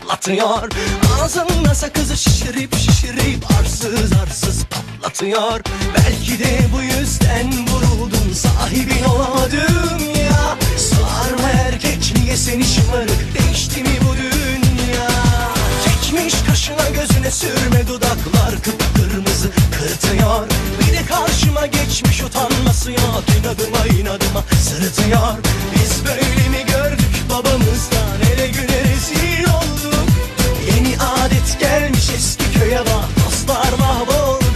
patlatıyor. Ağzında sakızı şişirip şişirip arsız arsız patlatıyor. Belki de bu yüzden vuruldum, sahibin olamadım ya. Sarma erkek niye seni şımarık, değişti mi bu dünya? Çekmiş kaşına gözüne sürme, dudaklar kıpkırmızı kırtıyor. Bir de karşıma geçmiş utanması yok, inadıma inadıma sırıtıyor. Biz böyle mi gördük babamızdan, ele güne rezil olduk. Yeni adet gelmiş eski köye bak, dostlar mahvoldu.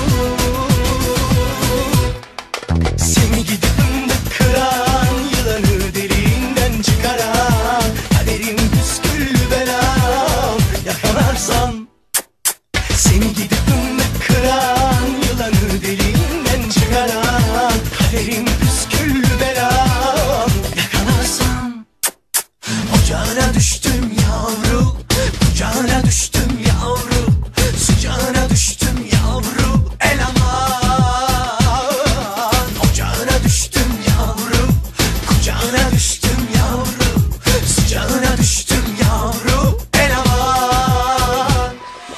Seni gidip fındık kıran, yılanı deliğinden çıkaran, kaderim püsküllü belam yakalarsan. Seni gidip fındık kıran, yılanı deliğinden çıkaran, kaderim püsküllü belam yakalarsan. Ocağına düştüm yavru, kucağına düştüm yavru, sıcağına düştüm yavru, el aman. Ocağına düştüm yavru, kucağına düştüm yavru, sıcağına düştüm yavru, el aman.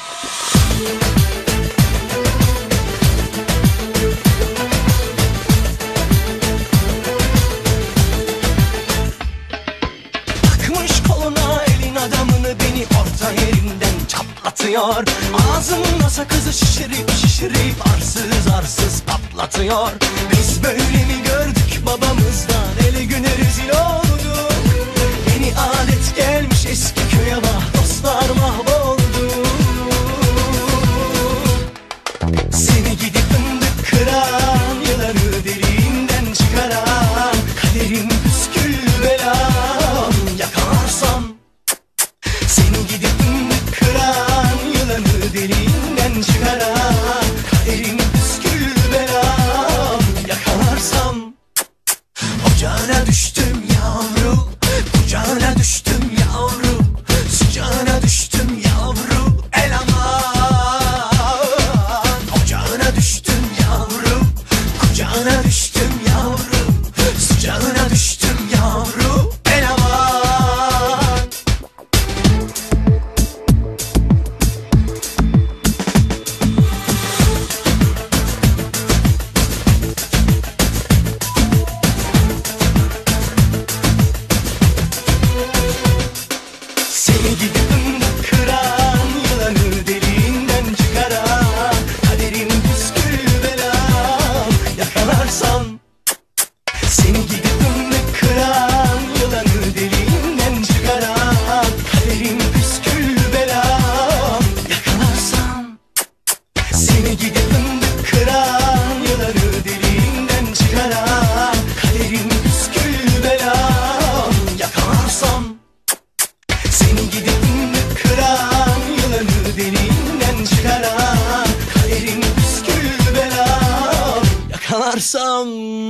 Takmış koluna elin adamını, beni orta yerinden çatlatıyor. Ağzımda sakızı şişirip şişirip arsız arsız patlatıyor. Biz böyle mi gördük babamızdan, ele güne rezil olduk. Yeni adet gelmiş eski köye bak, dostlar mahvoldu. Seni gidip fındık kıran, yılanı deliğinden çıkaran, kaderim püsküllü belam yakalarsam. Seni gidip fındık kıran, yılanı deliğinden çıkaran, kaderim püsküllü belam yakalarsam. Ocağına düştüm yavru, kucağına düştüm yavru, sıcağına düştüm yavru, el aman. Ocağına düştüm yavru, kucağına düştüm yavru, sıcağına düştüm yavru, el aman. Seni gidip fındık kıran, yılanı deliğinden çıkaran, kaderim püsküllü belam yakalarsam. Seni gidip fındık kıran, yılanı deliğinden çıkaran, kaderim püsküllü belam yakalarsam. Seni gidip fındık kıran, yılanı deliğinden çıkaran, kaderim püsküllü belam yakalarsam. Seni gidip fındık kıran, yılanı deliğinden çıkaran, kaderim püsküllü belam yakalarsam.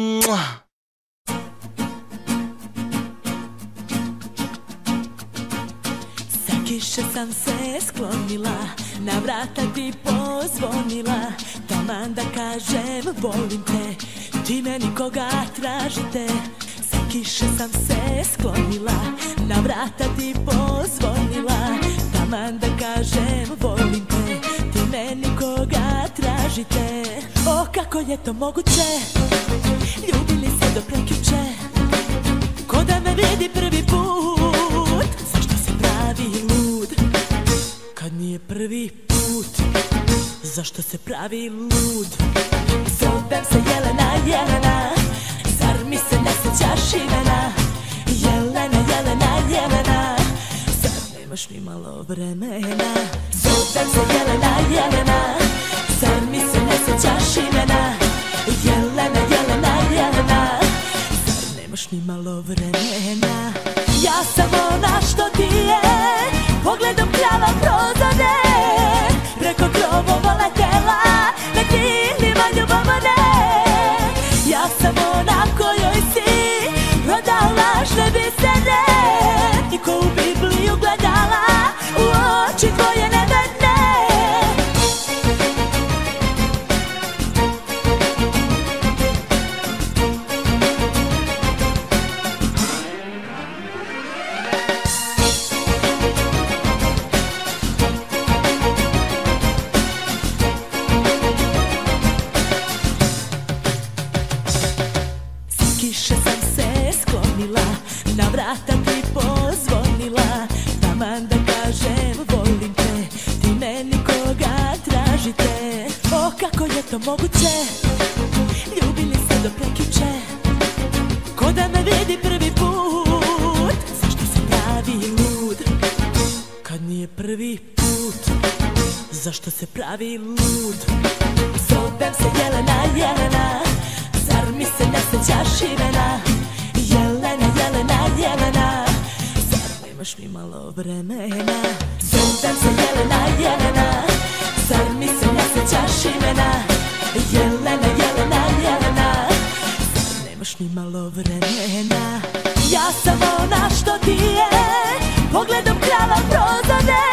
Sa kiše sam se sklonila, na vrata ti pozvonila, taman da kažem volim te, ti meni koga tražite. Sa kiše sam se sklonila, na vrata ti pozvonila, taman da kažem volim te, ti meni koga tražite. O, kako je to moguće, ljubili se do prekjuče, ko da me vidi prvi put. Zašto se pravi lud kad nije prvi put? Zašto se pravi lud? Zovem se Jelena, Jelena, zar mi se ne sjećaš imena? Jelena, Jelena, Jelena, zar nemaš ni malo vremena? Zovem se Jelena, Jelena, zar mi se ne sjećaš imena? Jelena, Jelena, Jelena, zar nemaš ni malo vremena? Ja sam ona što ti je pogledom krava prozore, preko krovova letela, na krilima ljubomore. Ja sam ona kojoj si prodao lažne bisere i ko u Bibliju gledala u oči tvoje neverne. to moguće? Ljubili se do prekjuče, ko da me vidi prvi put. Zašto se pravi lud kad nije prvi put? Zašto se pravi lud? Zovem se Jelena, Jelena, zar mi se ne sjećaš imena? Jelena, Jelena, Jelena, zar nemaš mi malo vremena? Zovem se Jelena, Jelena, zar mi se ne sjećaš imena? Jelena, Jelena, Jelena, zar nemaš mi malo vremena? Ja sam ona što ti je pogledom krava prozade.